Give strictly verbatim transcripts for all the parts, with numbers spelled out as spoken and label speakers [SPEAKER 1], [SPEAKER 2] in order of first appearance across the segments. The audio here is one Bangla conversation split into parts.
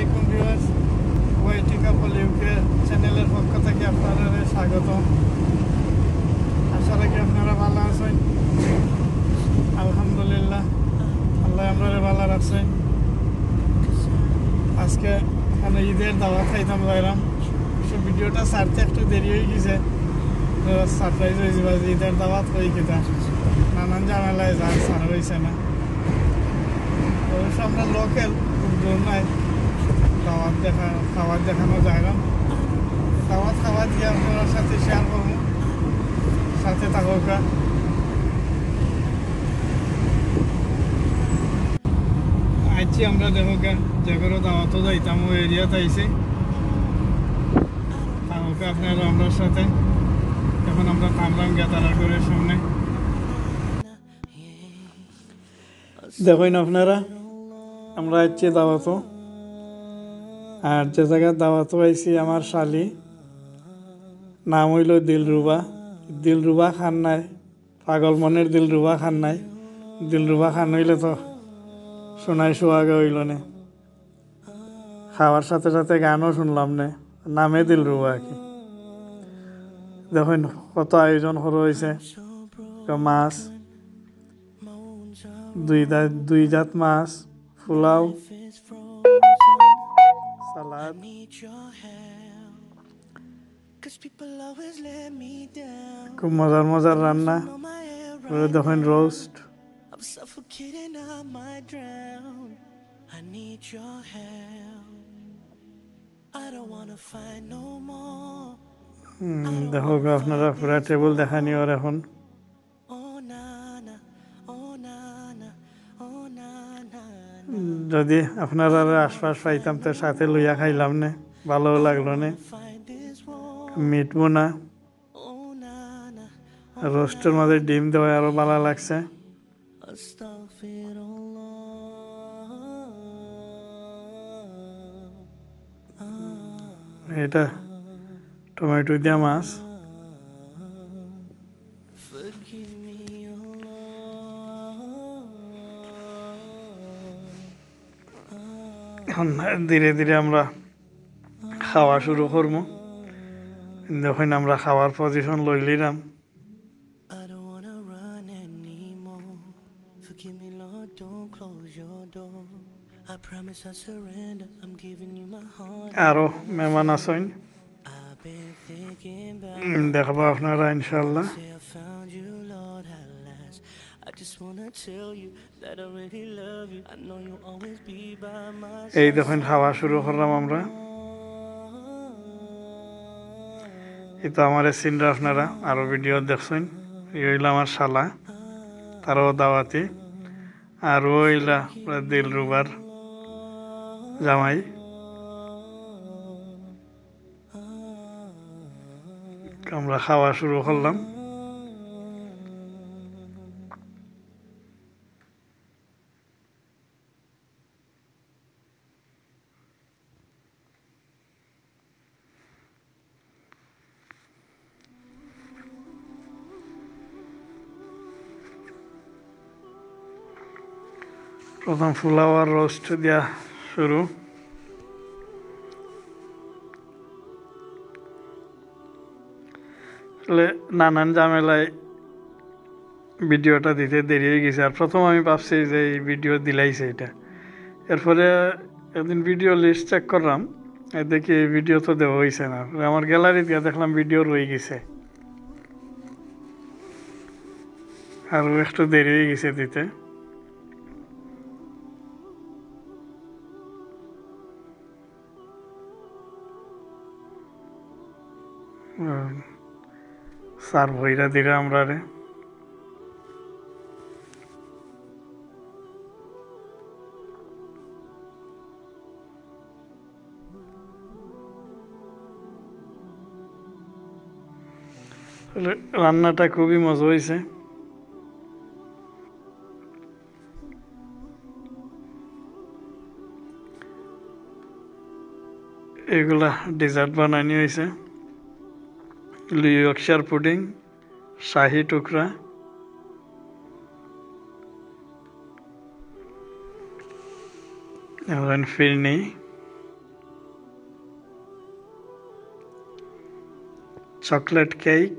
[SPEAKER 1] আলাইকুম ভিউয়ার্স, ওয়াইটি কাপল ইউকে চ্যানেলের পক্ষ থেকে আপনাদের স্বাগত। আশা রাখি আপনারা ভালো আছেন। আলহামদুলিল্লাহ, আল্লাহ আমরা ভালো রাখছেন। আজকে এখানে ঈদের দাওয়াত খাইতাম যাইলাম। সব ভিডিওটা ছাড়তে একটু দেরি হয়ে গেছে, সারপ্রাইজ হয়ে যাবে যে ঈদের দাওয়াত হয়ে গেতা নানান ঝামেলায় যা ছাড়া হয়েছে না। অবশ্য আমরা লোকেল, খুব দূর নাই, দাওয়াত দেখা খাবার দেখানো যায় না। দাওয়াত খাবার দিয়ে আপনার সাথে শেয়ার করবো, সাথে থাকুকা। আইছি আমরা দেখোকা, যে করে দাওয়াতও যাইতাম ওই এরিয়াতে আইছি। থাকুকা আপনারা আমার সাথে। এখন আমরা থামলাম গেতারাগড়ের সামনে। দেখুন আপনারা, আমরা আইছি দাওয়াতও। আর যে জায়গায় দাওয়াতও আইছি আমার শালি, নাম হইল দিলরুবা। দিলরুবা খান নাই, পাগল মনের দিলরুবা খান নাই। দিলরুবা খান হইলে তো শোনাই সোহাগে হইল নে, খাওয়ার সাথে সাথে গানও শুনলাম নে, নামে দিলরুবা কি। দেখুন কত আয়োজন করা হয়েছে। মাছ, দুই দুই জাত মাছ, পোলাও, সালাদ, খুব মজার মজার রান্না। দেখুন রোস্ট, দেখো আপনারা পুরা টেবিল দেখানি ওর এখন। যদি আপনারা আশপাশ পাইতাম তো সাথে লইয়া খাইলাম নে, ভালো লাগলো নে। মিটবো না, রোস্টের মাঝে ডিম দেওয়া আরো ভালো লাগছে। এটা টমেটো দিয়া মাছ। এখন ধীরে ধীরে আমরা খাওয়া শুরু করবো। দেখুন আমরা খাওয়ার পজিশন লই লিলাম। আরো মেহমান আছেন, দেখবো আপনারা ইনশাল্লাহ। এই দেখুন খাওয়া শুরু করলাম আমরা। এটা আমার সিনরা আপনারা আরো ভিডিও দেখছেন। এই হইল আমার শালা, তারও দাওয়াতি। আর ওইলা দিলরুবার জামাই। আমরা খাওয়া শুরু করলাম। প্রথম ফুলাওয়ার রোস্ট দিয়া শুরু। আসলে নানান ঝামেলায় ভিডিওটা দিতে দেরি হয়ে গেছে। আর প্রথম আমি ভাবছি যে এই ভিডিও দিলাইছে এটা। এরপরে একদিন ভিডিও লিস্ট চেক করলাম, দেখি এই ভিডিও তো দেওয়া হয়েছে না। আমার গ্যালারি দিয়ে দেখলাম ভিডিও রয়ে গেছে, আরও একটু দেরি হয়ে গেছে দিতে। সার ভইরা দিরা আমরা রে। রান্নাটা খুবই মজা হয়েছে। এগুলা ডেজার্ট বানানি হয়েছে। ইয়র্কশায়ার পুডিং, শাহি টুকরা, ফিরনি, চকলেট কেক,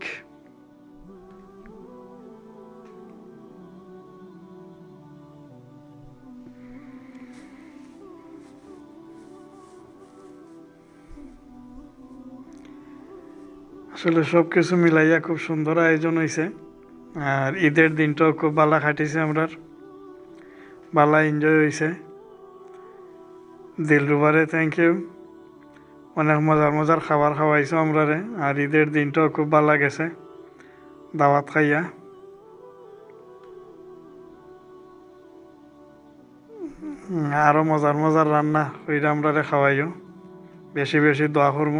[SPEAKER 1] আসলে সব কিছু মিলাইয়া খুব সুন্দর আয়োজন হয়েছে। আর ঈদের দিনটাও খুব বালা খাটিছে, আমরা বালা এনজয় হয়েছে। দিলরুবারে থ্যাংক ইউ, অনেক মজার মজার খাবার খাওয়াইছো আমরারে। আর ঈদের দিনটাও খুব ভালো গেছে দাওয়াত খাইয়া। আরও মজার মজার রান্না ওইটা আমরারে খাওয়াইও, বেশি বেশি দোয়া করবো।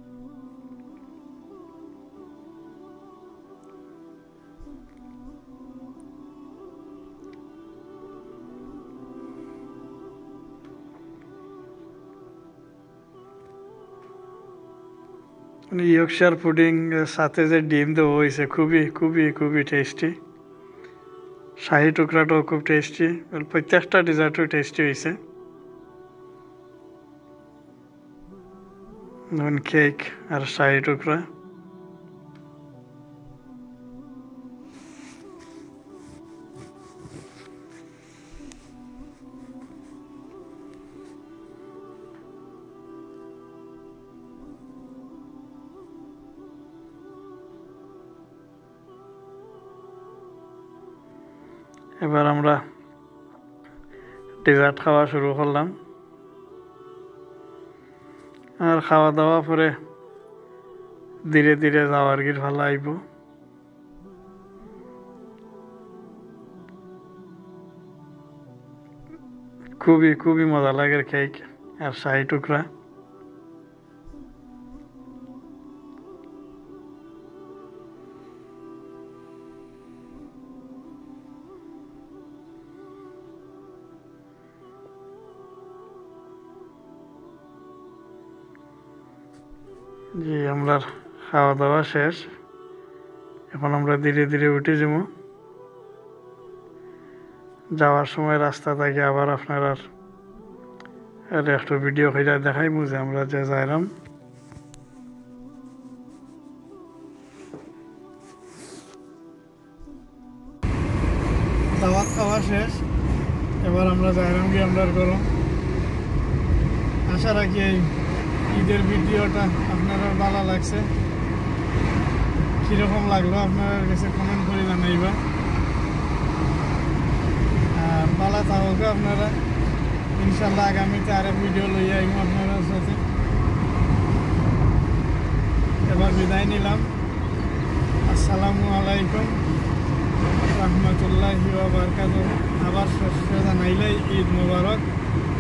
[SPEAKER 1] ইয়র্কশায়ার পুডিং সাথে যে ডিম দেওয়া হয়েছে খুবই খুবই খুবই টেস্টি। শাহি টুকরাটাও খুব টেস্টি, প্রত্যেকটা ডেজার্টও টেস্টি হয়েছে। যেমন কেক আর শাহি টুকরা। এবার আমরা ডেজার্ট খাওয়া শুরু করলাম। আর খাওয়া দাওয়া পরে ধীরে ধীরে যাওয়ার গির ভালো আইব। খুবই খুবই মজা লাগে কেক আর শাহি টুকরা। জি, আমরা খাওয়া দাওয়া শেষ, এখন আমরা ধীরে ধীরে উঠে যাব। যাওয়ার সময় রাস্তা থেকে আবার আপনার আর একটু ভিডিও করে দেখাইমু যে আমরা যে যাইলাম। দাওয়াত খাওয়া শেষ, এবার আমরা যাইলাম কি আমরা গরম। আশা রাখি এই ঈদের ভিডিওটা আপনারা ভালো লাগছে। কীরকম লাগলো আপনার কাছে কমেন্ট করে জানাইবা। আর ভালো থাকুক আপনারা, ইনশাল্লাহ আগামীতে আরেক ভিডিও লইয়া আইব আপনারা সাথে। এবার বিদায় নিলাম। আসসালামু আলাইকুম রহমতুল্লাহি ওয়া বারাকাতুহু। আবার শেষে জানাইলাই ঈদ মোবারক।